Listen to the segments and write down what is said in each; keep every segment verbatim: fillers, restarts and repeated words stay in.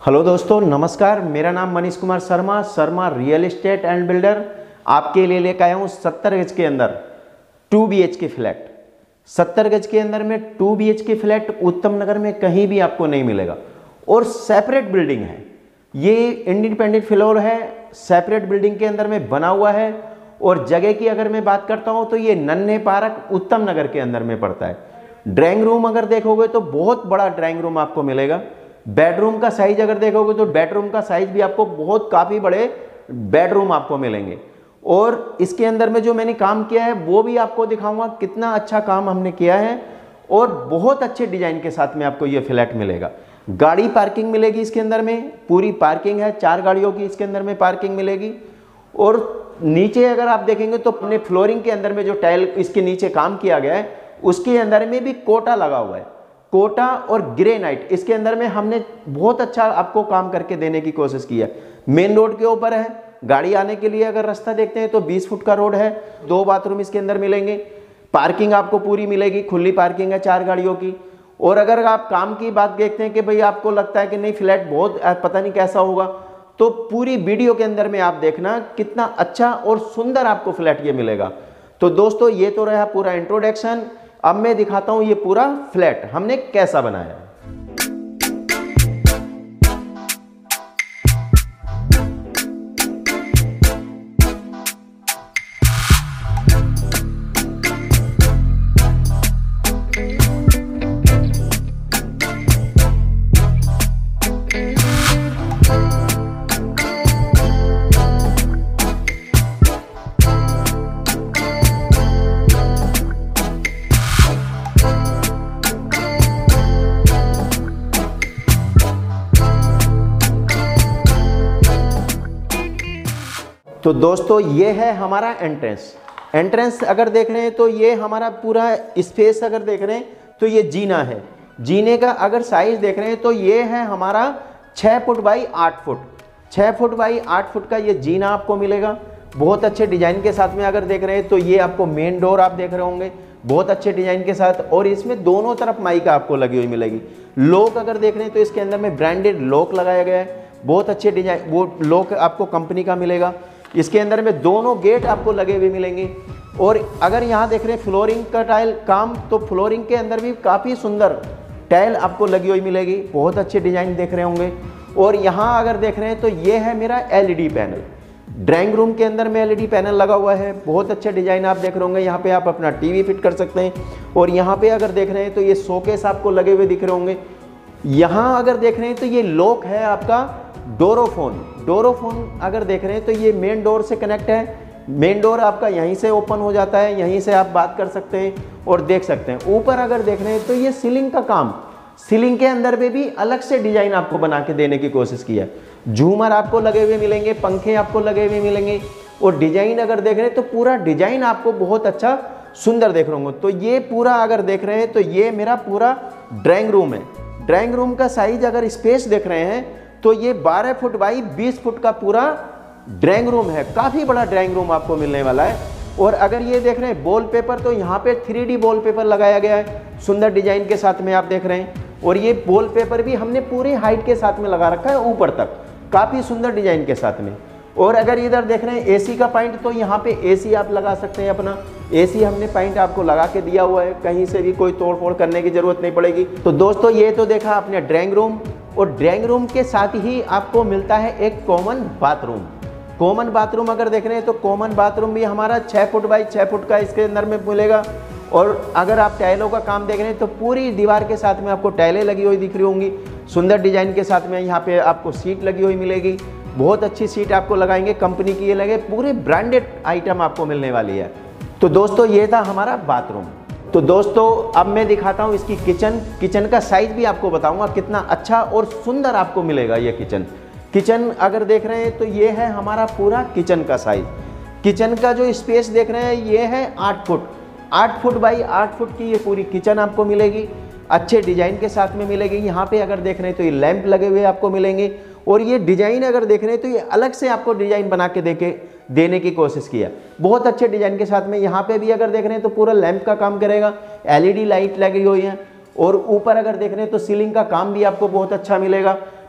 Hello दोस्तों, नमस्कार। मेरा नाम Manish Kumar Sharma Sharma real estate and builder आपके लिए लेकर आया हूँ सत्तर गज के अंदर two B H K flat. सत्तर गज के अंदर में two B H K flat Uttam Nagar में कहीं भी आपको नहीं मिलेगा और सेपरेट बिल्डिंग है। ये इंडिपेंडेंट फ्लोर है, सेपरेट बिल्डिंग के अंदर में बना हुआ है। और जगह की अगर मैं बात करता हूँ तो ये नन्हे पार्क उत्तम नगर के अंदर में पड़ता है। ड्राइंग रूम अगर देखोगे तो बहुत बड़ा ड्राइंग रूम आपको मिलेगा। बेडरूम का साइज अगर देखोगे तो बेडरूम का साइज भी आपको बहुत काफ़ी बड़े बेडरूम आपको मिलेंगे। और इसके अंदर में जो मैंने काम किया है वो भी आपको दिखाऊंगा, कितना अच्छा काम हमने किया है। और बहुत अच्छे डिजाइन के साथ में आपको ये फ्लैट मिलेगा। गाड़ी पार्किंग मिलेगी इसके अंदर में, पूरी पार्किंग है, चार गाड़ियों की इसके अंदर में पार्किंग मिलेगी। और नीचे अगर आप देखेंगे तो अपने फ्लोरिंग के अंदर में जो टाइल इसके नीचे काम किया गया है उसके अंदर में भी कोटा लगा हुआ है। कोटा और ग्रेनाइट इसके अंदर में हमने बहुत अच्छा आपको काम करके देने की कोशिश की है। मेन रोड के ऊपर है, गाड़ी आने के लिए अगर रास्ता देखते हैं तो बीस फुट का रोड है। दो बाथरूम इसके अंदर मिलेंगे, पार्किंग आपको पूरी मिलेगी, खुली पार्किंग है चार गाड़ियों की। और अगर आप काम की बात देखते हैं कि भाई आपको लगता है कि नहीं फ्लैट बहुत पता नहीं कैसा होगा, तो पूरी वीडियो के अंदर में आप देखना कितना अच्छा और सुंदर आपको फ्लैट ये मिलेगा। तो दोस्तों ये तो रहा पूरा इंट्रोडक्शन। अब मैं दिखाता हूं ये पूरा फ्लैट हमने कैसा बनाया। तो दोस्तों ये है हमारा एंट्रेंस। एंट्रेंस अगर देख रहे हैं तो ये हमारा पूरा स्पेस अगर देख रहे हैं तो ये जीना है। जीने का अगर साइज देख रहे हैं तो ये है हमारा छः फुट बाई आठ फुट छः फुट बाई आठ फुट का ये जीना आपको मिलेगा। बहुत अच्छे डिजाइन के साथ में अगर देख रहे हैं तो ये आपको मेन डोर आप देख रहे होंगे बहुत अच्छे डिजाइन के साथ। और इसमें दोनों तरफ माइका आपको लगी हुई मिलेगी। लॉक अगर देख रहे हैं तो इसके अंदर में ब्रांडेड लॉक लगाया गया है, बहुत अच्छे डिजाइन वो लॉक आपको कंपनी का मिलेगा। इसके अंदर में दोनों गेट आपको लगे हुए मिलेंगे। और अगर यहाँ देख रहे हैं फ्लोरिंग का टाइल काम, तो फ्लोरिंग के अंदर भी काफ़ी सुंदर टाइल आपको लगी हुई मिलेगी, बहुत अच्छे डिजाइन देख रहे होंगे। और यहाँ अगर देख रहे हैं तो ये है मेरा एलईडी पैनल। ड्राइंग रूम के अंदर में एलईडी पैनल लगा हुआ है, बहुत अच्छे डिजाइन आप देख रहे होंगे। यहाँ पे आप अपना टीवी फिट कर सकते हैं। और यहाँ पे अगर देख रहे हैं तो ये शोकेस आपको लगे हुए दिख रहे होंगे। यहाँ अगर देख रहे हैं तो ये लॉक है आपका डोरोफोन। डोरोफोन अगर देख रहे हैं तो ये मेन डोर से कनेक्ट है। मेन डोर आपका यहीं से ओपन हो जाता है, यहीं से आप बात कर सकते हैं और देख सकते हैं। ऊपर अगर देख रहे हैं तो ये सीलिंग का काम, सीलिंग के अंदर में भी अलग से डिजाइन आपको बना के देने की कोशिश की है। झूमर आपको लगे हुए मिलेंगे, पंखे आपको लगे हुए मिलेंगे। और डिजाइन अगर देख रहे हैं तो पूरा डिजाइन आपको बहुत अच्छा सुंदर देख रहे होंगे। तो ये पूरा अगर देख रहे हैं तो ये मेरा पूरा ड्राइंग रूम है। ड्राइंग रूम का साइज अगर स्पेस देख रहे हैं तो ये बारह फुट बाई बीस फुट का पूरा ड्राइंग रूम है। काफ़ी बड़ा ड्राइंग रूम आपको मिलने वाला है। और अगर ये देख रहे हैं वॉल पेपर, तो यहाँ पे थ्री डी वॉल पेपर लगाया गया है सुंदर डिजाइन के साथ में आप देख रहे हैं। और ये वॉल पेपर भी हमने पूरी हाइट के साथ में लगा रखा है ऊपर तक, काफ़ी सुंदर डिजाइन के साथ में। और अगर इधर देख रहे हैं एसी का पॉइंट, तो यहाँ पे एसी आप लगा सकते हैं अपना। एसी हमने पॉइंट आपको लगा के दिया हुआ है, कहीं से भी कोई तोड़ फोड़ करने की जरूरत नहीं पड़ेगी। तो दोस्तों ये तो देखा अपने ड्राइंग रूम। और ड्राइंग रूम के साथ ही आपको मिलता है एक कॉमन बाथरूम। कॉमन बाथरूम अगर देख रहे हैं तो कॉमन बाथरूम भी हमारा छः फुट बाई छः फुट का इसके अंदर में मिलेगा। और अगर आप टाइलों का काम देख रहे हैं तो पूरी दीवार के साथ में आपको टाइलें लगी हुई दिख रही होंगी सुंदर डिजाइन के साथ में। यहाँ पे आपको सीट लगी हुई मिलेगी, बहुत अच्छी सीट आपको लगाएंगे, कंपनी की ये लगे, पूरे ब्रांडेड आइटम आपको मिलने वाली है। तो दोस्तों ये था हमारा बाथरूम। तो दोस्तों अब मैं दिखाता हूँ इसकी किचन। किचन का साइज भी आपको बताऊंगा कितना अच्छा और सुंदर आपको मिलेगा ये किचन। किचन अगर देख रहे हैं तो ये है हमारा पूरा किचन का साइज। किचन का जो स्पेस देख रहे हैं ये है आठ फुट आठ फुट बाई आठ फुट की ये पूरी किचन आपको मिलेगी, अच्छे डिजाइन के साथ में मिलेगी। यहाँ पे अगर देख रहे हैं तो ये लैंप लगे हुए आपको मिलेंगे। और ये डिजाइन अगर देख रहे हैं तो ये अलग से आपको डिजाइन बना के देके देने की कोशिश किया, बहुत अच्छे डिजाइन के साथ में। यहाँ पे भी अगर देख रहे हैं तो पूरा लैंप का काम करेगा, एलईडी लाइट लगी हुई है। और ऊपर अगर देख रहे हैं तो सीलिंग का काम भी आपको बहुत अच्छा मिलेगा।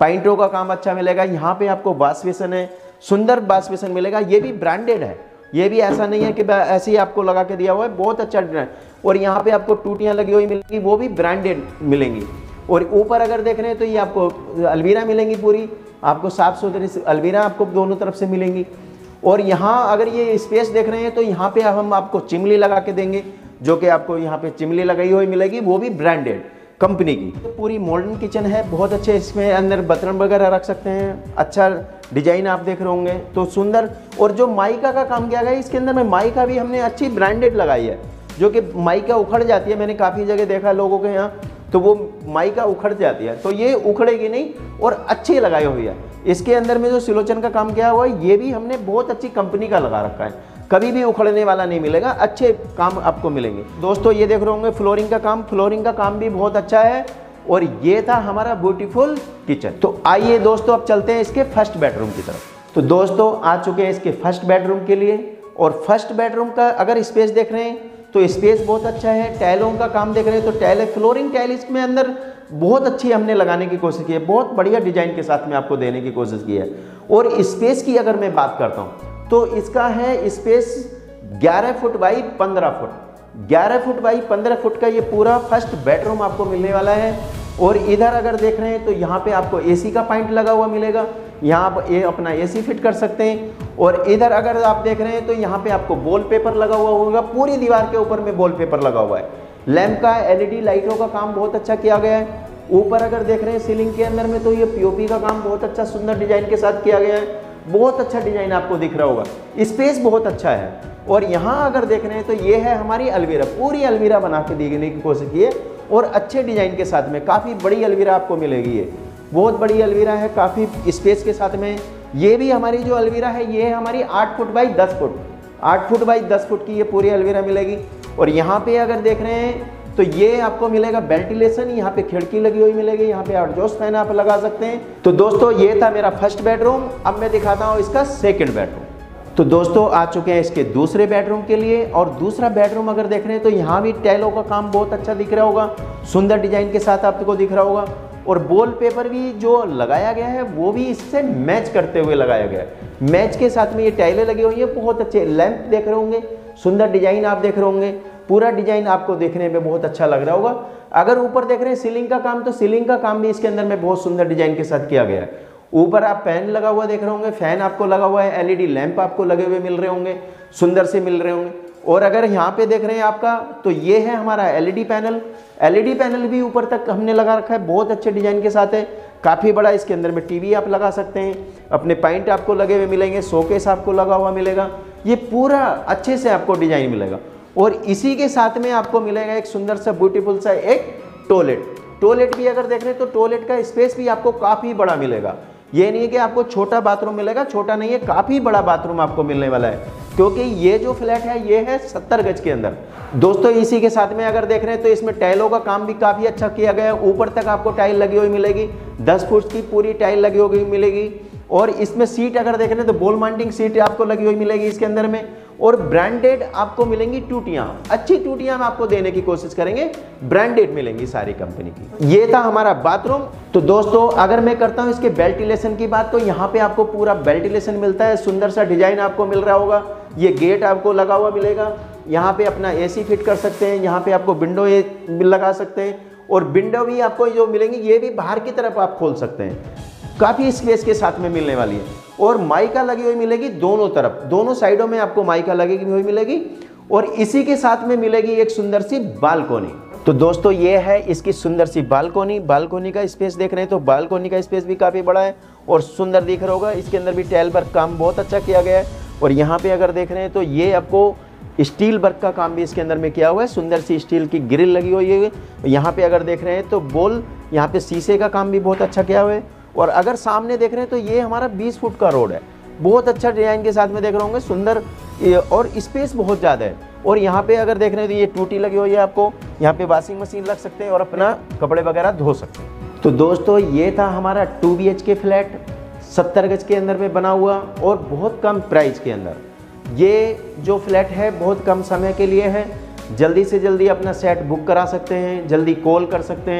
पाइंटों का काम अच्छा मिलेगा। यहाँ पे आपको वॉश बेसिन है, सुंदर वॉश बेसिन मिलेगा। ये भी ब्रांडेड है, ये भी ऐसा नहीं है कि ऐसे ही आपको लगा के दिया हुआ है, बहुत अच्छा डिजाइन। और यहाँ पे आपको टूटियाँ लगी हुई मिलेंगी, वो भी ब्रांडेड मिलेंगी। और ऊपर अगर देख रहे हैं तो ये आपको अलमीरा मिलेंगी, पूरी आपको साफ सुथरी अलमीरा आपको दोनों तरफ से मिलेंगी। और यहाँ अगर ये स्पेस देख रहे हैं तो यहाँ पे हम आपको चिमनी लगा के देंगे, जो कि आपको यहाँ पे चिमनी लगाई हुई मिलेगी, वो भी ब्रांडेड कंपनी की। तो पूरी मॉडर्न किचन है, बहुत अच्छे। इसमें अंदर बर्तन वगैरह रख सकते हैं, अच्छा डिजाइन आप देख रहे होंगे तो सुंदर। और जो माइका का काम किया गया है इसके अंदर में, माइका भी हमने अच्छी ब्रांडेड लगाई है, जो कि माइका उखड़ जाती है। मैंने काफ़ी जगह देखा लोगों के यहाँ, तो वो माइका उखड़ जाती है, तो ये उखड़ेगी नहीं और अच्छी लगाई हुई है। इसके अंदर में जो सिलोचन का काम किया हुआ है, ये भी हमने बहुत अच्छी कंपनी का लगा रखा है, कभी भी उखड़ने वाला नहीं मिलेगा, अच्छे काम आपको मिलेंगे। दोस्तों ये देख रहे होंगे फ्लोरिंग का काम, फ्लोरिंग का काम भी बहुत अच्छा है। और ये था हमारा ब्यूटीफुल किचन। तो आइए दोस्तों अब चलते हैं इसके फर्स्ट बेडरूम की तरफ। तो दोस्तों आ चुके हैं इसके फर्स्ट बेडरूम के लिए। और फर्स्ट बेडरूम का अगर स्पेस देख रहे हैं तो स्पेस बहुत अच्छा है। टाइलों का काम देख रहे हैं तो टाइल, फ्लोरिंग टाइल इसमें अंदर बहुत अच्छी हमने लगाने की कोशिश की है, बहुत बढ़िया डिजाइन के साथ में आपको देने की कोशिश की है। और स्पेस की अगर मैं बात करता हूँ तो इसका है स्पेस ग्यारह फुट बाई पंद्रह फुट ग्यारह फुट बाई पंद्रह फुट का ये पूरा फर्स्ट बेडरूम आपको मिलने वाला है। और इधर अगर देख रहे हैं तो यहाँ पे आपको एसी का पॉइंट लगा हुआ मिलेगा, यहाँ आप ये अपना एसी फिट कर सकते हैं। और इधर अगर आप देख रहे हैं तो यहाँ पे आपको वॉल पेपर लगा हुआ होगा, पूरी दीवार के ऊपर में वॉल पेपर लगा हुआ है। लैंप का एलईडी लाइटों का काम बहुत अच्छा किया गया है। ऊपर अगर देख रहे हैं सीलिंग के अंदर में तो ये पीओपी का काम बहुत अच्छा सुंदर डिजाइन के साथ किया गया है, बहुत अच्छा डिजाइन आपको दिख रहा होगा। स्पेस बहुत अच्छा है। और यहाँ अगर देख रहे हैं तो ये है हमारी अलमीरा, पूरी अलमीरा बना के देने की कोशिश की है और अच्छे डिजाइन के साथ में। काफ़ी बड़ी अलमीरा आपको मिलेगी, ये बहुत बड़ी अलमीरा है, काफ़ी स्पेस के साथ में। ये भी हमारी जो अलमीरा है ये है हमारी आठ फुट बाई दस फुट आठ फुट बाई दस फुट की ये पूरी अलमीरा मिलेगी। और यहाँ पे अगर देख रहे हैं तो ये आपको मिलेगा वेंटिलेशन, यहाँ पे खिड़की लगी हुई मिलेगी, यहाँ पे एग्जॉस्ट फैन आप लगा सकते हैं। तो दोस्तों ये था मेरा फर्स्ट बेडरूम। अब मैं दिखाता हूँ इसका सेकंड बेडरूम। तो दोस्तों आ चुके हैं इसके दूसरे बेडरूम के लिए। और दूसरा बेडरूम अगर देख रहे हैं तो यहाँ भी टाइलों का काम बहुत अच्छा दिख रहा होगा, सुंदर डिजाइन के साथ आपको दिख रहा होगा। और वॉल पेपर भी जो लगाया गया है वो भी इससे मैच करते हुए लगाया गया है। मैच के साथ में ये टाइलें लगी हुई है, बहुत अच्छे। लैंप देख रहे होंगे, सुंदर डिजाइन आप देख रहे होंगे, पूरा डिजाइन आपको देखने में बहुत अच्छा लग रहा होगा। अगर ऊपर देख रहे हैं सीलिंग का काम, तो सीलिंग का काम भी इसके अंदर में बहुत सुंदर डिजाइन के साथ किया गया है। ऊपर आप फैन लगा हुआ देख रहे होंगे, फैन आपको लगा हुआ है, एलईडी लैंप आपको लगे हुए मिल रहे होंगे, सुंदर से मिल रहे होंगे। और अगर यहाँ पे देख रहे हैं आपका तो ये है हमारा एलईडी पैनल। एलईडी पैनल भी ऊपर तक हमने लगा रखा है, बहुत अच्छे डिजाइन के साथ है, काफ़ी बड़ा। इसके अंदर में टीवी आप लगा सकते हैं, अपने पॉइंट आपको लगे हुए मिलेंगे, शोकेस आपको लगा हुआ मिलेगा। ये पूरा अच्छे से आपको डिजाइन मिलेगा। और इसी के साथ में आपको मिलेगा एक सुंदर सा ब्यूटीफुल सा एक टॉयलेट। टॉयलेट भी अगर देख रहे हैं तो टॉयलेट का स्पेस भी आपको काफ़ी बड़ा मिलेगा। ये नहीं है कि आपको छोटा बाथरूम मिलेगा, छोटा नहीं है, काफ़ी बड़ा बाथरूम आपको मिलने वाला है, क्योंकि ये जो फ्लैट है ये है सत्तर गज के अंदर। दोस्तों इसी के साथ में अगर देख रहे हैं तो इसमें टाइलों का काम भी काफ़ी अच्छा किया गया है। ऊपर तक आपको टाइल लगी हुई मिलेगी, दस फुट की पूरी टाइल लगी हुई मिलेगी। और इसमें सीट अगर देख रहे हैं तो बॉल माउंटिंग सीट आपको लगी हुई मिलेगी इसके अंदर में। और ब्रांडेड आपको मिलेंगी टूटियां, अच्छी टूटियां हम आपको देने की कोशिश करेंगे, ब्रांडेड मिलेंगी सारी कंपनी की। ये था हमारा बाथरूम। तो दोस्तों अगर मैं करता हूं इसके वेंटिलेशन की बात, तो यहाँ पे आपको पूरा वेंटिलेशन मिलता है, सुंदर सा डिजाइन आपको मिल रहा होगा। ये गेट आपको लगा हुआ मिलेगा, यहाँ पे अपना एसी फिट कर सकते हैं, यहाँ पे आपको विंडो ये लगा सकते हैं। और विंडो भी आपको जो मिलेंगी ये भी बाहर की तरफ आप खोल सकते हैं, काफ़ी स्पेस के साथ में मिलने वाली है। और माइका लगी हुई मिलेगी दोनों तरफ, दोनों साइडों में आपको माइका लगी हुई मिलेगी। और इसी के साथ में मिलेगी एक सुंदर सी बालकोनी। तो दोस्तों ये है इसकी सुंदर सी बालकोनी। बालकोनी का स्पेस देख रहे हैं तो बालकोनी का स्पेस भी काफ़ी बड़ा है और सुंदर दिख रहा होगा। इसके अंदर भी टाइल वर्क काम बहुत अच्छा किया गया है। और यहाँ पे अगर देख रहे हैं तो ये आपको स्टील वर्क का काम भी इसके अंदर में किया हुआ है, सुंदर सी स्टील की ग्रिल लगी हुई है। यहाँ पे अगर देख रहे हैं तो बॉल, यहाँ पे शीशे का काम भी बहुत अच्छा किया हुआ है। और अगर सामने देख रहे हैं तो ये हमारा बीस फुट का रोड है, बहुत अच्छा डिजाइन के साथ में देख रहे होंगे, सुंदर और स्पेस बहुत ज़्यादा है। और यहाँ पे अगर देख रहे हैं तो ये टूटी लगी हुई है, आपको यहाँ पे वॉशिंग मशीन रख सकते हैं और अपना कपड़े वगैरह धो सकते हैं। तो दोस्तों ये था हमारा two B H K flat, सत्तर गज के अंदर में बना हुआ और बहुत कम प्राइस के अंदर। ये जो फ्लैट है बहुत कम समय के लिए है, जल्दी से जल्दी अपना सेट बुक करा सकते हैं, जल्दी कॉल कर सकते हैं।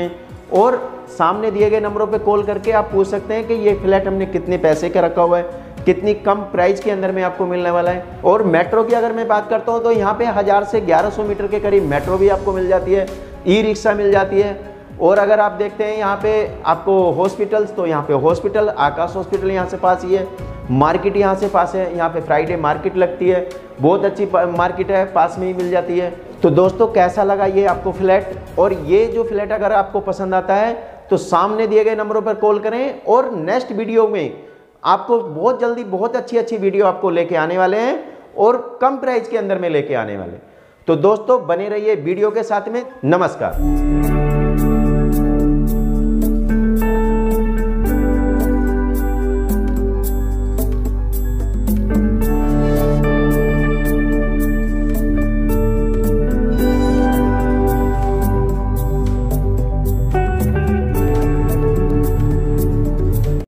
और सामने दिए गए नंबरों पे कॉल करके आप पूछ सकते हैं कि ये फ्लैट हमने कितने पैसे का रखा हुआ है, कितनी कम प्राइस के अंदर में आपको मिलने वाला है। और मेट्रो की अगर मैं बात करता हूँ तो यहाँ पे हज़ार से ग्यारह सौ मीटर के करीब मेट्रो भी आपको मिल जाती है, ई रिक्शा मिल जाती है। और अगर आप देखते हैं यहाँ पे आपको हॉस्पिटल्स, तो यहाँ पे हॉस्पिटल आकाश हॉस्पिटल यहाँ से पास ही है, मार्केट यहाँ से पास है, यहाँ पे फ्राइडे मार्केट लगती है, बहुत अच्छी मार्केट है, पास में ही मिल जाती है। तो दोस्तों कैसा लगा ये आपको फ्लैट, और ये जो फ्लैट अगर आपको पसंद आता है तो सामने दिए गए नंबरों पर कॉल करें। और नेक्स्ट वीडियो में आपको बहुत जल्दी बहुत अच्छी अच्छी वीडियो आपको लेके आने वाले हैं और कम प्राइस के अंदर में लेके आने वाले। तो दोस्तों बने रहिए वीडियो के साथ में। नमस्कार।